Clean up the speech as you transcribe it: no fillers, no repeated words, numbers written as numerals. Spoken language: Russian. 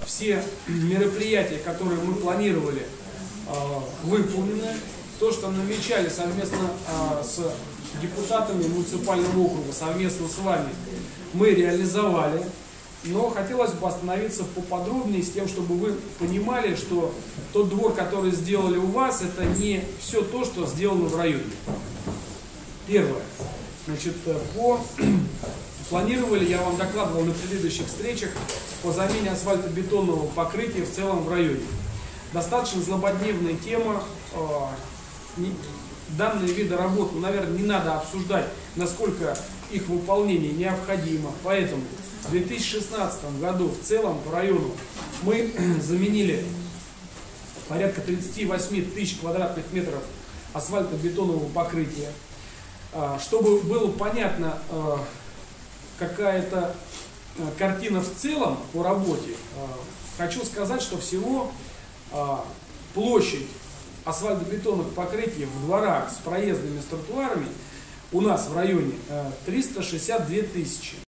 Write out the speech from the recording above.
все мероприятия, которые мы планировали, выполнены. То, что намечали совместно с депутатами муниципального округа, совместно с вами, мы реализовали. Но хотелось бы остановиться поподробнее с тем, чтобы вы понимали, что тот двор, который сделали у вас, это не все то, что сделано в районе. Первое. Значит, планировали, я вам докладывал на предыдущих встречах, по замене асфальтобетонного покрытия в целом в районе. Достаточно злободневная тема. Данные виды работ, наверное, не надо обсуждать, насколько их выполнение необходимо. Поэтому в 2016 году в целом по району мы заменили порядка 38 тысяч квадратных метров асфальтобетонного покрытия. Чтобы было понятно какая-то картина в целом по работе, хочу сказать, что всего площадь асфальтобетонных покрытий в дворах с проездами, с тротуарами у нас в районе 362 тысячи.